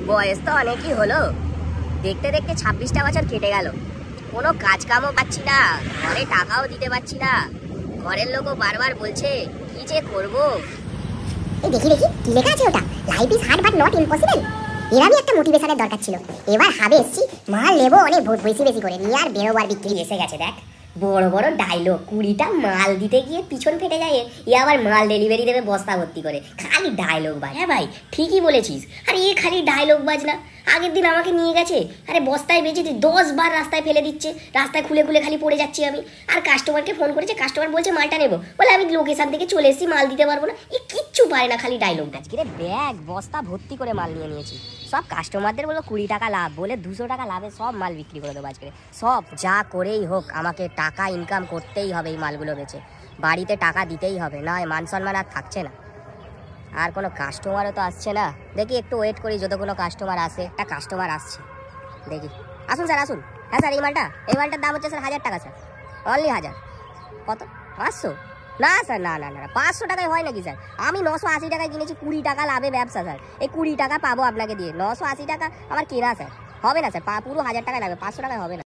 বয়স তো অনেকই হলো, দেখতে দেখতে 26টা বছর কেটে গেল। কোনো কাজ কামও পাচ্ছি না, ঘরে টাকাও দিতে পারছি না। ঘরের লোকও বারবার বলছে কি যে করবো। এই দেখি দেখি কি লেখা আছে ওটা, life is hard but not impossible. এরকমই একটা মোটিভেশনের দরকার ছিল। এবার হাবে এসছি, মাল নেবো অনেক বেশি বেশি করে নিয়ে, আর বেরোবার বিক্রি এসে গেছে। দেখ বড় বড় ডায়লগ, 20টা মাল দিতে গিয়ে পিছন ফেটে যায়, এ আবার মাল ডেলিভারি দেবে বস্তা ভর্তি করে, খালি ডায়লগ বাজ। হ্যাঁ ভাই ঠিকই বলেছিস, আরে এ খালি ডায়লগ বাজ না। আগের দিন আমাকে নিয়ে গেছে, আরে বস্তায় বেঁচেছি 10 বার রাস্তায় ফেলে দিচ্ছে, রাস্তায় খুলে খুলে খালি পড়ে যাচ্ছি আমি। আর কাস্টমারকে ফোন করেছে, কাস্টমার বলছে মালটা নেবো, বলে আমি লোকেশন থেকে চলে এসেছি, মাল দিতে পারবো না। এ কিচ্ছু পারে না, খালি ডায়লগ। আজকে ব্যাগ বস্তা ভর্তি করে মাল নিয়ে নিয়েছি। সব কাস্টমারদের বলো 20 টাকা লাভ, বলে 200 টাকা লাভে সব মাল বিক্রি করে দেবো আজকে। সব যা করেই হোক আমাকে টাকা ইনকাম করতেই হবে, এই মালগুলো বেচে বাড়িতে টাকা দিতেই হবে, নয় মান সম্মান আর থাকছে না। আর কোনো কাস্টমারও তো আসছে না, দেখি একটু ওয়েট করি যত কোনো কাস্টমার আসে। একটা কাস্টমার আসছে, দেখি। আসুন স্যার আসুন। হ্যাঁ স্যার, এই মালটার দাম হচ্ছে স্যার 1000 টাকা স্যার, অনলি 1000। কত? 500? না স্যার, না না না 500 টাকায় হয় নাকি স্যার? আমি 980 টাকায় কিনেছি, 20 টাকা লাভে ব্যবসা স্যার। এই 20 টাকা পাবো আপনাকে দিয়ে, 980 টাকা আমার কেনা স্যার। হবে না স্যার, পুরো 1000 টাকায় লাগবে, 500 টাকায় হবে না।